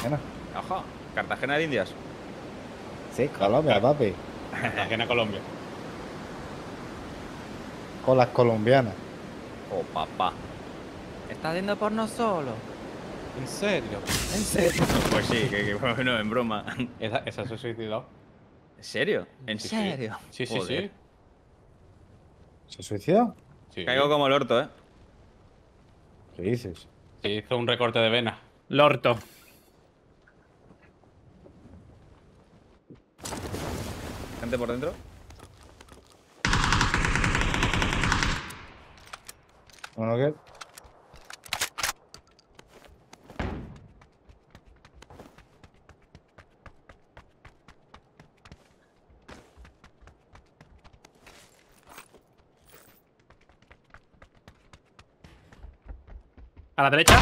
Cartagena. Ajá. Cartagena de Indias. Sí, Colombia, papi. Cartagena, Colombia. Con las colombianas. Oh, papá. ¿Estás haciendo porno solo? ¿En serio? ¿En serio? Pues sí, que bueno, en broma. Esa se suicidó. ¿En serio? ¿En Sí, serio? Sí, sí, Joder. sí. ¿Se suicidó? Sí. Caigo como el orto, ¿eh? ¿Qué dices? Se hizo un recorte de vena. Lorto. Gente por dentro. Bueno, ¿qué? A la derecha.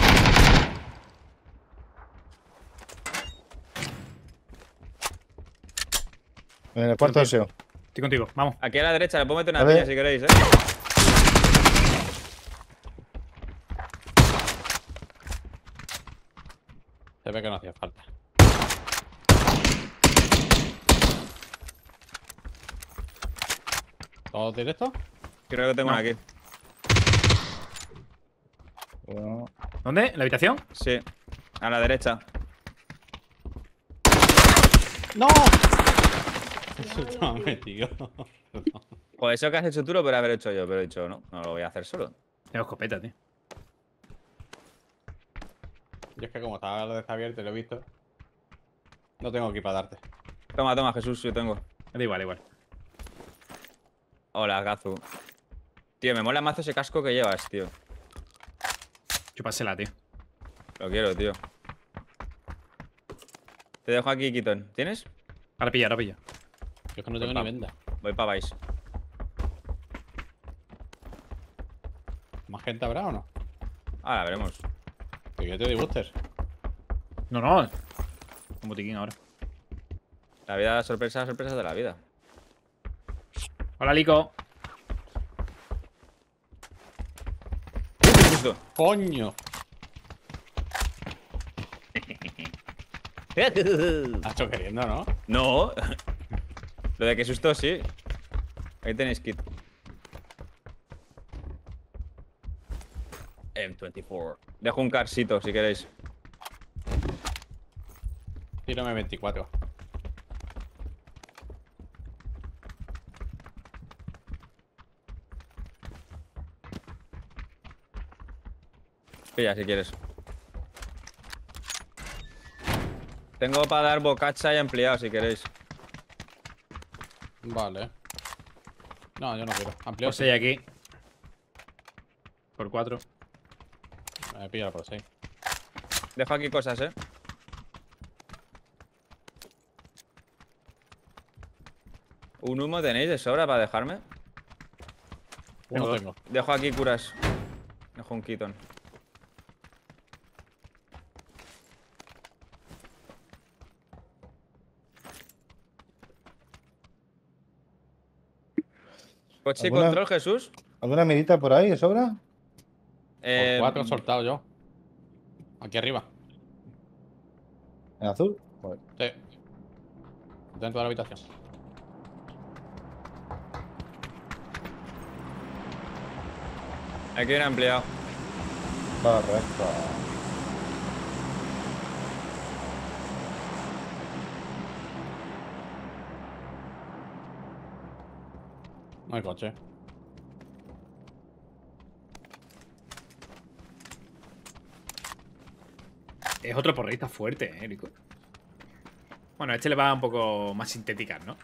En el cuarto deseo. Estoy contigo, vamos. Aquí a la derecha, le puedo meter una A ver. piña si queréis, ¿eh? Se ve que no hacía falta. ¿Todo directo? Creo que tengo No. una aquí. Bueno, ¿Dónde? ¿En la habitación? Sí. A la derecha. ¡No! No, metido. Joder, eso que has hecho tú lo podría haber hecho yo, pero he dicho, no, no lo voy a hacer solo. Tengo escopeta, tío. Yo es que como estaba desabierto y lo he visto, no tengo aquí para darte. Toma, toma, Jesús, yo tengo. Da igual, da igual. Hola, Gazu. Tío, me mola mazo ese casco que llevas, tío. Chúpasela, tío. Lo quiero, tío. Te dejo aquí, Kiton. ¿Tienes? Ahora pilla, ahora pilla. Yo es que no tengo ni venda. Voy para Vice. ¿Más gente habrá o no? Ahora veremos. Que yo te doy boosters. No, no. Un botiquín ahora. La vida, sorpresa, sorpresa de la vida. Hola, Lico. Justo. ¡Coño! Has hecho queriendo, ¿no? No. Lo de que susto, sí. Ahí tenéis kit. M24. Dejo un carsito si queréis. Tírame 24. Pilla si quieres. Tengo para dar bocacha y ampliado si queréis. Vale. No, yo no quiero. Amplio. Por 6 aquí. Por 4. Me pilla por 6. Dejo aquí cosas, ¿eh? ¿Un humo tenéis de sobra para dejarme? Uno tengo. Dejo aquí curas. Dejo un Keaton. Coche y ¿Alguna- control, Jesús. ¿Alguna mirita por ahí de sobra? Por 4 he soltado yo. Aquí arriba. ¿En azul? Joder. Sí. Dentro de la habitación. Aquí hay un ampliado. Correcto. No hay coche. Es otro porrista fuerte, Lico. Bueno, a este le va un poco más sintética, ¿no?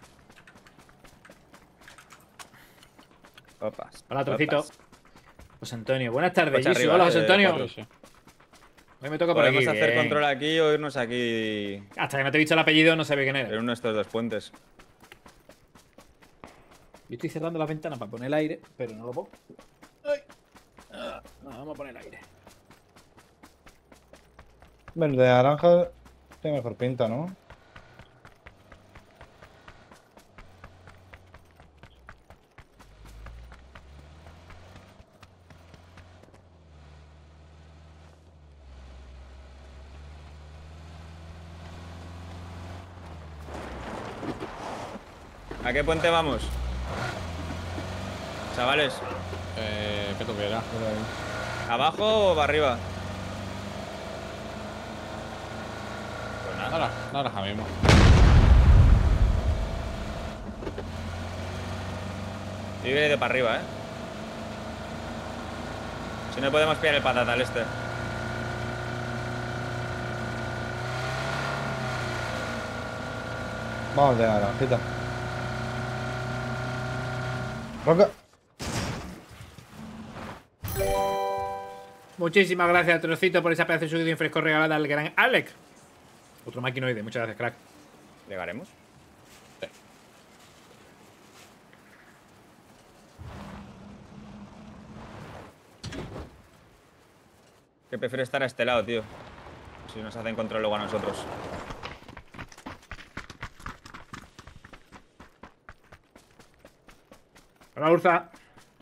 Opas. Hola, trocito. Opas. José Antonio. Buenas tardes, Coche Jisoo. arriba, Hola, José Antonio. Sí, sí. Hoy me toca por aquí. Podemos hacer bien. control aquí o irnos aquí Hasta que no te he visto el apellido, no sabía quién en era. uno de estos dos puentes. Yo estoy cerrando las ventanas para poner el aire, pero no lo pongo. Ay. No, vamos a poner el aire. Verde naranja tiene mejor pinta, ¿no? ¿A qué puente vamos? Chavales, ¿Qué tú quieras? Por ahí. ¿abajo o para arriba? Pues nada. Nada, ahora mismo. Yo iré de para arriba, Si no podemos pillar el patatal este. Vamos de naranjita. Roca. Muchísimas gracias, Trocito, por esa pedazo de subido fresco regalada al gran Alec. Otro maquinoide, muchas gracias, crack. ¿Llegaremos? Que prefiero estar a este lado, tío. Si nos hacen control luego a nosotros. Hola, Urza.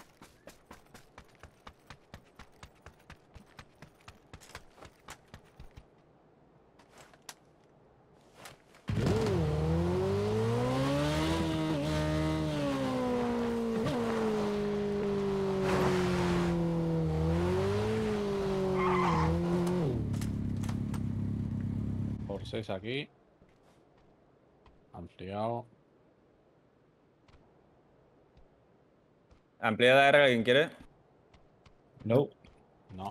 Por 6 aquí. Ampliado. Ampliada R, ¿alguien quiere? No. No.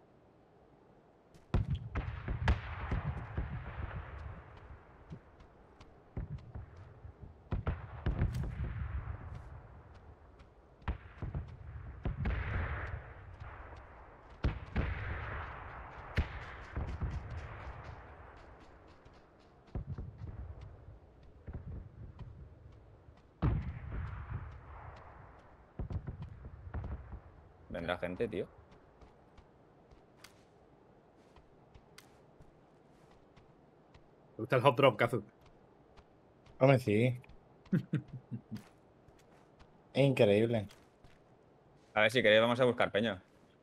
Vendrá gente, tío. Me gusta el hot drop, Kazu. Hombre, sí. Es increíble. A ver, si queréis vamos a buscar peña.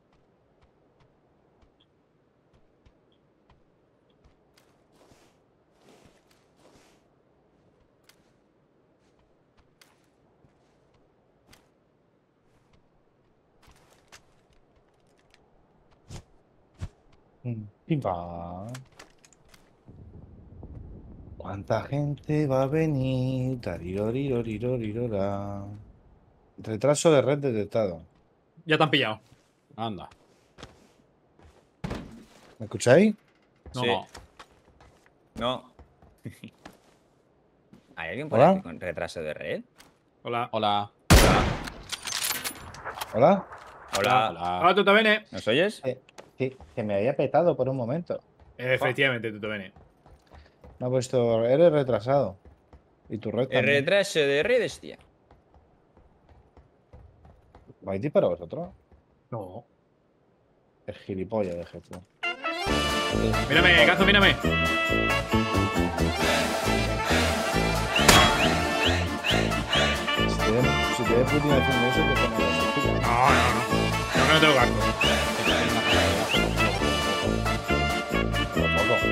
Pimpa. ¿Cuánta gente va a venir? Tarirorirorirora. Retraso de red detectado. Ya te han pillado. Anda. ¿Me escucháis? No. Sí. No. No. ¿Hay alguien por ¿Hola? aquí con retraso de red? Hola. Hola. ¿Hola? Hola. Hola. Hola, Tuto Bene. ¿Nos oyes? Que me había petado por un momento. Efectivamente, Tuto Bene. Me ha puesto, eres retrasado. Y tu red El también. retraso de redes, tía. ¿Vais para vosotros? No. El gilipollas de jefe. Mírame, Kazu, mírame. Si te ves Putin haciendo eso, te pones las ojitos. No. No, que no tengo gasto. Tampoco.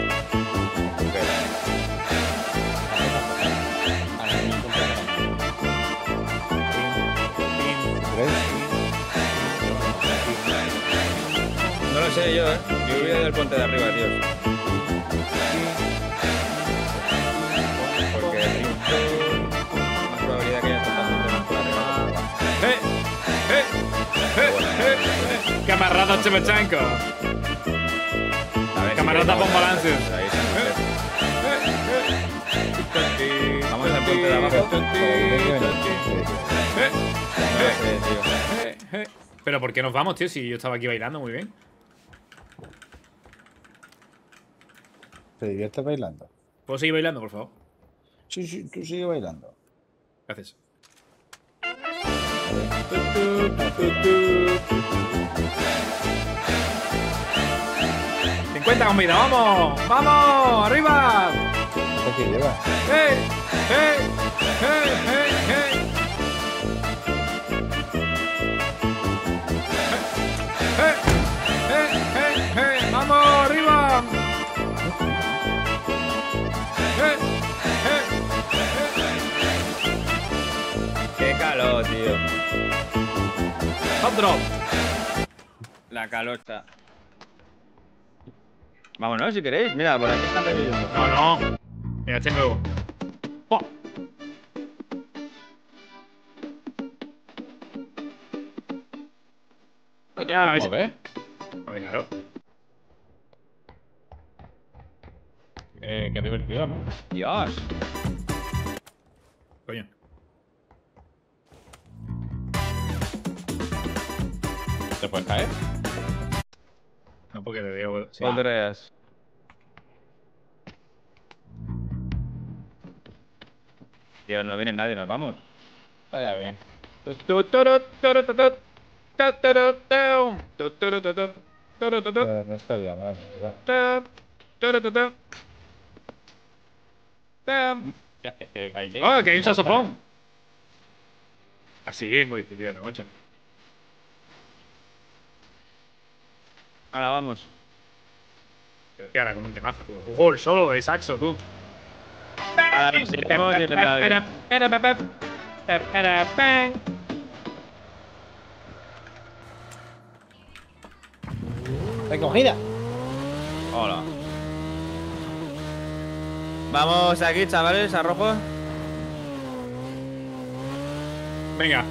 No lo sé yo, Yo he ido del puente de arriba, tío. Porque hay más probabilidad que haya tanta gente más por arriba. Camarada Chemechenko. A ver, Camarada queréis, Bombalances. ahí está usted. Vamos al puente de abajo. No lo sé, tío. Pero ¿por qué nos vamos, tío? Si yo estaba aquí bailando muy bien. ¿Te diviertes bailando? ¿Puedo seguir bailando, por favor? Sí, tú sigue bailando. Gracias. 50 con vida, ¡vamos! ¡Vamos! ¡Arriba! ¿Esto qué lleva? ¡Hey! ¡Hey! ¡Hey! ¡Hey! ¡Hey! ¡Hey! ¡Hey! ¡Hey! ¡Hey! ¡Vamos! ¡Arriba! ¡Hey! ¡Hey! ¡Hey! Hot drop. La calocha. Vámonos si queréis. Mira, por aquí están reviviendo. No, no. Mira, este nuevo. ¡Pum! Ya, ¿Cómo ves? A ver, claro. Qué divertido, ¿no? Dios. Coño. ¿Te puedes caer? No, porque le veo. Sí. Andreas. Tío, no viene nadie, nos vamos. Vaya bien. No estaría mal, ¿verdad? Ya, que caí. ¡Ah, que hay un saxofón! Así es muy difícil de noche. Ahora vamos. Y ahora con un temazo. ¡Oh, el solo de saxo, tú! Ahora nos iremos y ¡Recogida! Hola. Vamos aquí, chavales, a rojo. Venga.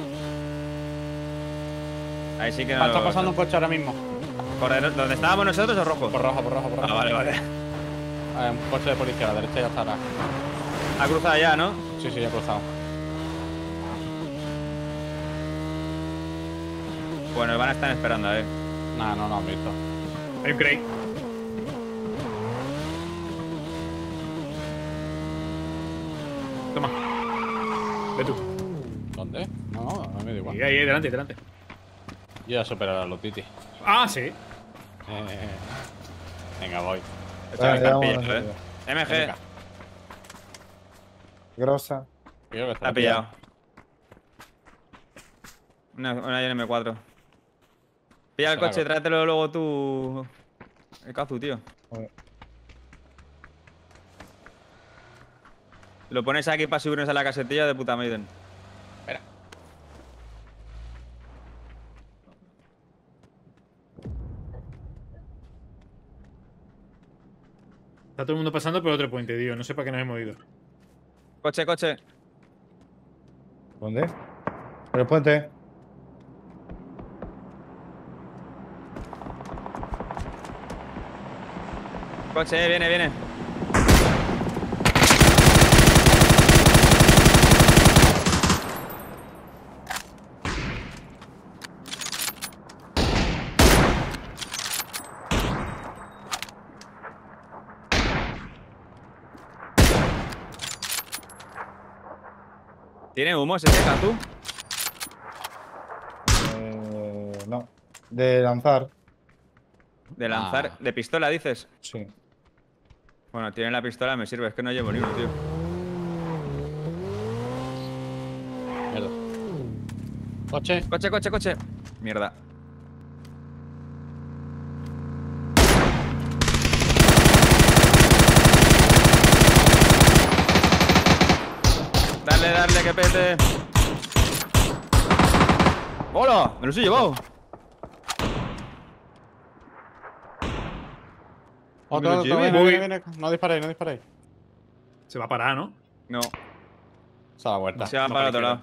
Ahí sí que no. Está pasando un coche ahora mismo. ¿Por donde estábamos nosotros o rojo? Por rojo, por rojo, por rojo. Ah, vale, vale. Un coche de policía a la derecha ya estará. Ha cruzado ya, ¿no? Sí, sí, ya he cruzado. Bueno, van a estar esperando, a ver. Nah, no han visto. Hay un crate. Toma. Ve tú. ¿Dónde? No, no me da igual. Y ahí, delante, delante. Yo ya superaré a los Titi. Ah, sí. Venga, voy. Esto es ya carpilla, vamos, ¿eh? MG, Venga. Grosa. Creo que te ha pillado. Una M4. Pilla el Será coche, que- tráetelo luego tú. El Kazu, tío. Joder. Lo pones aquí para subirnos a la casetilla de puta Maiden. Espera. Está todo el mundo pasando por otro puente, tío. No sé para qué nos hemos ido. Coche, coche. ¿Dónde? Por el puente. Coche, viene, viene. ¿Tiene humos ese Kazu? No. De lanzar. De lanzar. Ah. De pistola, dices. Sí. Bueno, tiene la pistola, me sirve. Es que no llevo ni uno, tío. Mierda. Coche. Coche, coche, coche. Mierda. Dale, dale, que pete. ¡Hola! ¡Me los he llevado! Otro, Pero otro, Jimmy, viene, uy. viene, viene. No disparéis, no disparéis. Se va a parar, ¿no? No, Se da la vuelta. se va No, para el para otro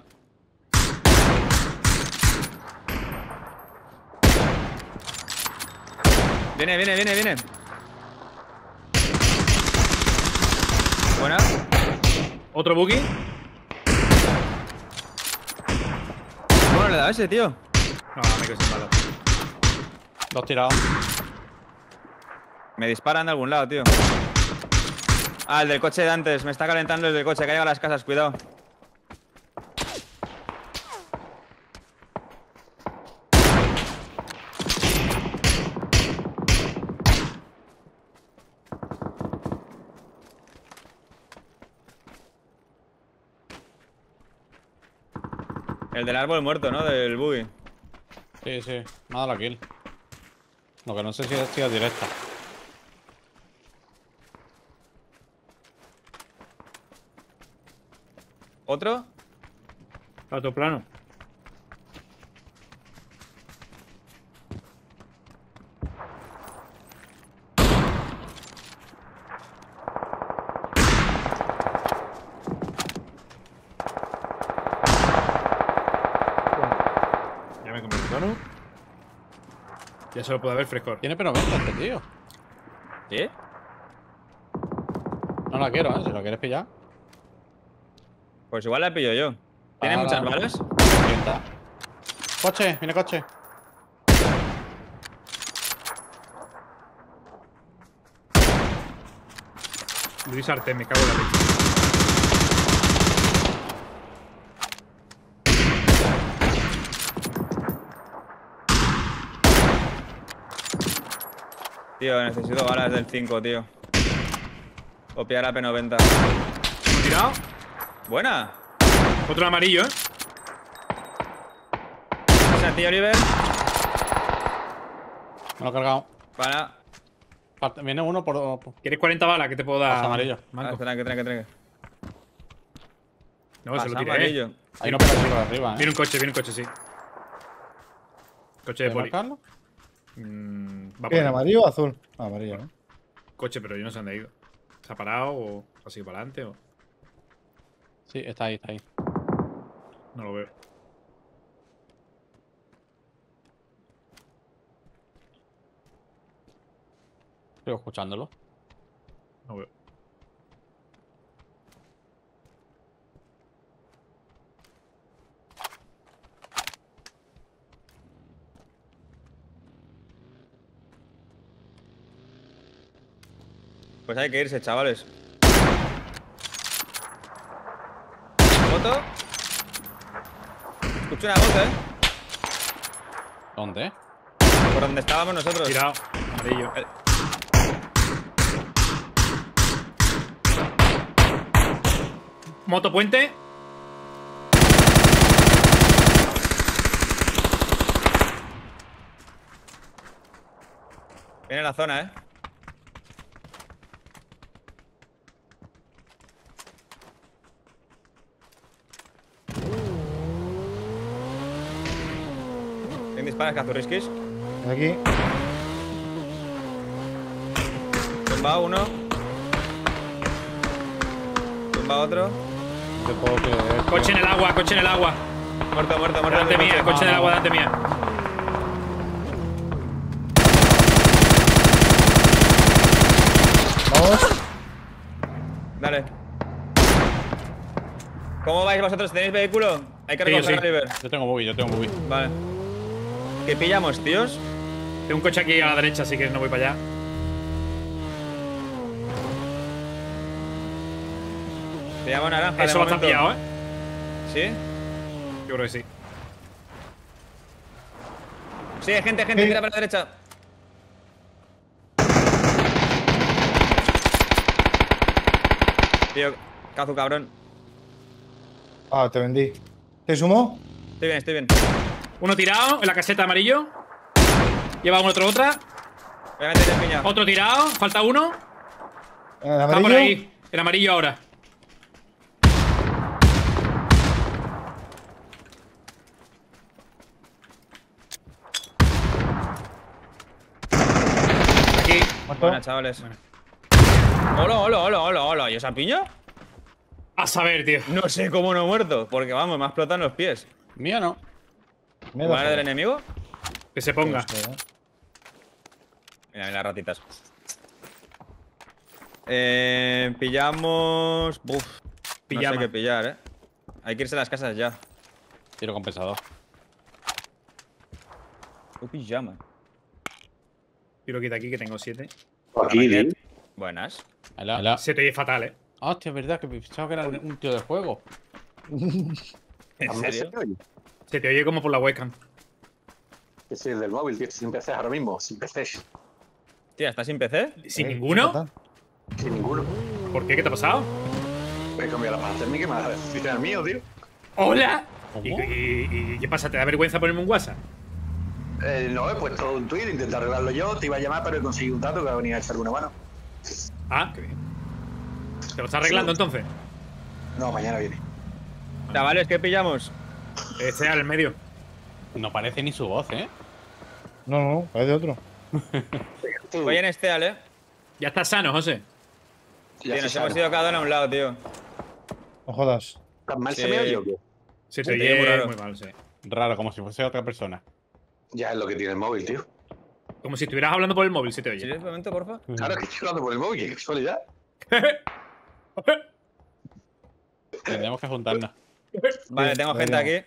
la lado. Viene, viene, viene, viene. Buena. ¿Otro buggy? ¿Cómo le da ese, tío? No, me quedo sin balas. Dos tirados. Me disparan de algún lado, tío. Ah, el del coche de antes. Me está calentando el del coche. Que ha llegado a las casas, cuidado. El del árbol muerto, ¿no? Del buggy. Sí, sí. Me ha dado la kill. Lo que no sé si ha sido directa. ¿Otro? Otro plano. Ya solo puede haber frescor. Tiene P90 este tío. ¿Sí? No la quiero, si lo quieres pillar. Pues igual la pillo yo. ¿Tiene Ahora. muchas balas? Sienta. Coche, viene coche. Luis Arte, me cago en la leche. Tío, necesito balas del 5, tío. Copiar a P90. ¿Hemos tirado? Buena. Otro amarillo, ¿eh? O sea, tío Oliver. Me lo he cargado. Para. Viene uno por. ¿Quieres 40 balas que te puedo dar? Pasa amarillo. Manco. Tranque. No, se lo Pasa tiré. amarillo. Hay uno por arriba, Viene un coche, sí. Coche de ¿Puedes poli. marcarlo? Va por ¿Quién, ahí. amarillo o azul? Ah, amarillo, ¿no? Coche, pero yo no sé dónde ha ido. ¿Se ha parado o ha seguido para adelante o...? Sí, está ahí, está ahí. No lo veo. Estoy escuchándolo. No veo. Pues hay que irse, chavales. ¿Moto? Escucho una moto, ¿Dónde? Por donde estábamos nosotros. Tirado. Amarillo. Motopuente. Viene la zona, ¿Quién dispara? ¿Cazurrisquis? Aquí. Tumba uno. Tumba otro. No te puedo creer. Coche en el agua, coche en el agua. Muerto. Delante el mía, coche en el agua, delante mía. Vamos. Dale. ¿Cómo vais vosotros? ¿Tenéis vehículo? Hay que Sí, yo recoger sí. a Oliver. Yo tengo movie. Vale. ¿Qué pillamos, tíos? Tengo un coche aquí a la derecha, así que no voy para allá. Pillamos naranja. Eso de va a estar momento. pillado, ¿eh? ¿Sí? Yo creo que sí. Sí, hay gente, Sí. tira para la derecha. Tío, cazu, cabrón. Ah, te vendí. ¿Te sumo? Estoy bien. Uno tirado en la caseta amarillo. Lleva uno otra. Voy a meter el piña. Otro tirado. Falta uno. ¿El Está amarillo? por ahí. El amarillo ahora. Aquí. ¿Muerto? Buena, chavales. Bueno. Hola. ¿Y esa piña? A saber, tío. No sé cómo no he muerto. Porque vamos, me ha explotado en los pies. Mío no. Me da ¿Igual del solo. enemigo? Que se ponga. No sé, ¿eh? Mira, las ratitas. Pillamos. Uf. Pijama. No sé qué pillar, Hay que irse a las casas ya. Tiro compensador. Pijama. Tiro quita aquí que tengo 7. Aquí, Lin. Buenas. Se te oye fatal, ¿eh? Hostia, es verdad que pensaba que era un tío de juego. ¿En ¿A mí se serio? te oye? Se te oye como por la webcam. Que soy el del móvil, tío. Sin PC ahora mismo, sin PC. Tía, ¿estás sin PC? ¿Sin ninguno? fatal. Sin ninguno. ¿Por qué? ¿Qué te ha pasado? He cambiado la pantalla técnica y me la decir el mío, tío. ¡Hola! ¿Cómo? ¿Y qué pasa? ¿Te da vergüenza ponerme un WhatsApp? No, he puesto un tweet, intenté arreglarlo yo. Te iba a llamar, pero he conseguido un dato que va a venir a echar una mano. Ah, qué bien. ¿Te lo estás arreglando entonces? No, mañana viene. Chavales, ¿qué pillamos? Este al medio. No parece ni su voz, ¿eh? No, parece otro. Tú, Voy en este, Ya estás sano, José. ya Tío, nos se hemos sabe. ido cada uno a un lado, tío. No jodas. ¿Tan mal Sí. se me oye o qué? Se te Sí, oye muy raro. muy mal, sí. Raro, como si fuese otra persona. Ya es lo que tiene el móvil, tío. Como si estuvieras hablando por el móvil, si te oye. ¿Sí, un momento, porfa? Claro que estoy hablando por el móvil, qué casualidad. Tendremos que juntarnos. Vale, tengo gente aquí.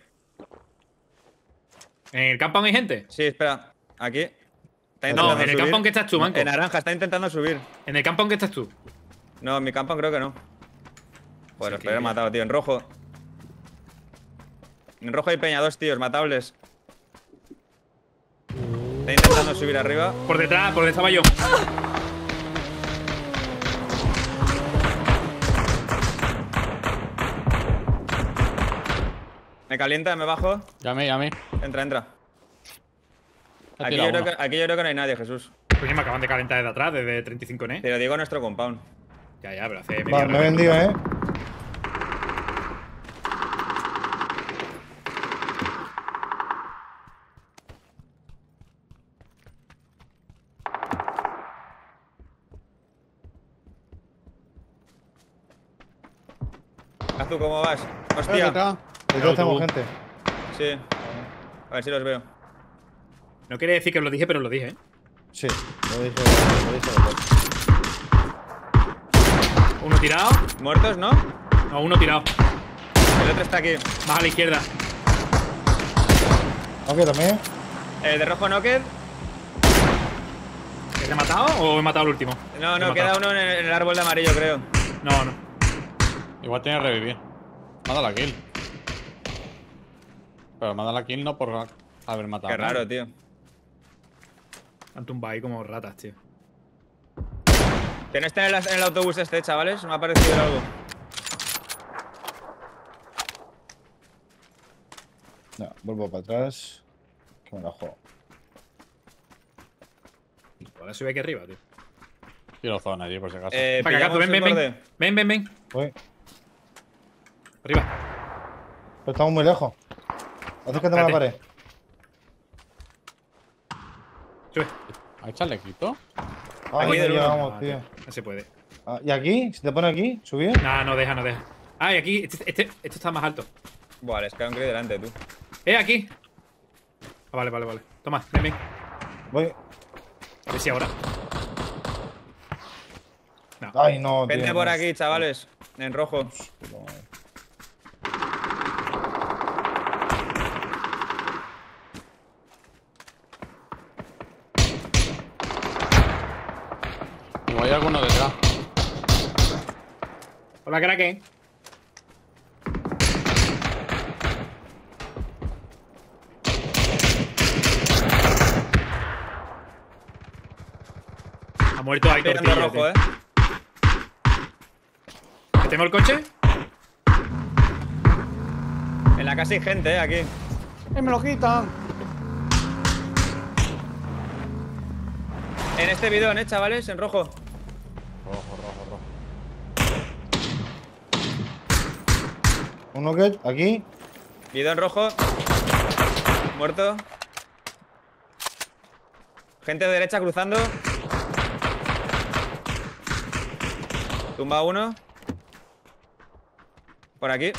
¿En el campo hay gente? Sí, espera. Aquí. Está No, intentando en el subir. campo en que estás tú, manco. En naranja, está intentando subir. En el campo en que estás tú. No, en mi campo creo que no. Joder, Sí, los podría haber que- matado, tío. En rojo. En rojo hay peña, 2 tíos, matables. Está intentando subir arriba. Por detrás estaba yo. Me calienta, me bajo. Llame. Entra, entra. Ha Aquí tirado yo, creo uno. que, aquí yo creo que no hay nadie, Jesús. Coño, me acaban de calentar desde atrás, desde 35 ¿eh? Te lo digo a nuestro compound. Ya, pero hace media Vale, me he hora. vendido, ¿eh? Azul, ¿cómo vas? Hostia. Acá. Detrás tengo tú. gente. Sí. A ver si los veo. No quiere decir que lo dije, pero lo dije, ¿eh? Sí, lo dije después. Uno tirado. ¿Muertos, no? No, uno tirado. El otro está aquí. Más a la izquierda. Ok, también. El de rojo knocked. ¿Te he matado o he matado al último? No, Te he no, queda matado. uno en el árbol de amarillo, creo. No, no. Igual tiene que revivir. Manda la kill. Pero manda la kill no por haber matado. Qué a nadie. raro, tío. Han tumbado ahí como ratas, tío. Que no está en el autobús este, chavales. Me ha parecido algo. No, vuelvo para atrás. Que me la juego. Ahora sube aquí arriba, tío. Tiro zona allí, por si acaso. Para pillamos cagazo, ven, un ven, borde. ven. Ven. Voy. Arriba. Pero estamos muy lejos. Acércate a la espérate. pared. Sube. ¿Hay chalequito? Ay, Aquí no del uno. llegamos, Ah, tío. No se puede. Ah, ¿y aquí? ¿Si te pone aquí? ¿Subir? Nah, no deja. Ah, y aquí. Esto está más alto. Buah, les cae un cri delante, tú. Aquí. Ah, vale. Toma, ven. Voy. A ver si ahora. No. Ay, no, tío. Gente por no. aquí, chavales. En rojo. Igual hay alguno detrás. Hola, crack. Ha muerto ahí Estoy tortilla, tirando rojo, tío. ¿Metemos el coche? En la casa hay gente, aquí. ¡Me lo quitan! En este bidón, chavales, en rojo. Rojo. Uno que aquí. Bidón rojo. Muerto. Gente de derecha cruzando. Tumba uno. Por aquí.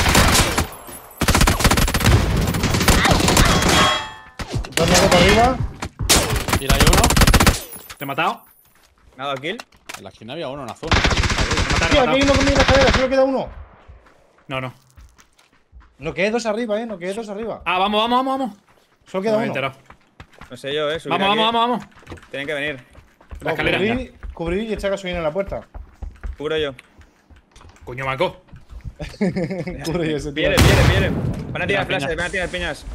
Dos negros para arriba. ¿Y hay uno? ¿Te he matado? Me ha dado kill. En la esquina había uno en azul. Tío, aquí hay uno conmigo en la escalera. Solo queda uno. No. No quedé dos arriba, no quedé dos arriba. Ah, vamos. Solo No queda me he uno. enterado. No sé yo, subir aquí. Vamos. Tienen que venir. La escalera. Cubrir y echar gasolina en la puerta. Cubro yo. Coño, Manco. Cubrir y ese tío. Vienen. Van a tirar Piñas. flashes, van a tirar piñas.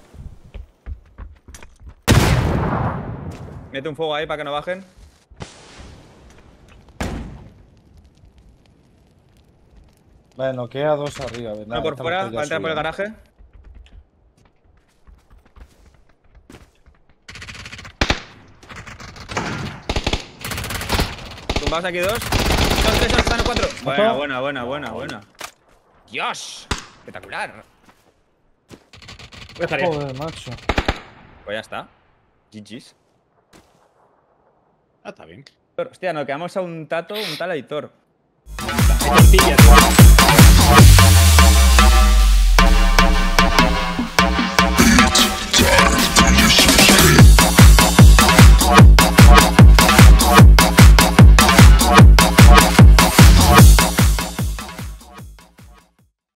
Mete un fuego ahí para que no bajen. Vale, nos queda dos arriba. ¿verdad? Uno por Estamos fuera, todos ya va a entrar por el subiendo. garaje. Tumbados aquí dos. Dos, tres, están en cuatro. Buena. Dios, espectacular. Voy a estar ahí. Joder, macho. Pues ya está. GG's. Ah, está bien. Hostia, nos quedamos a un tato, un tal Aitor. Tortilla, tío.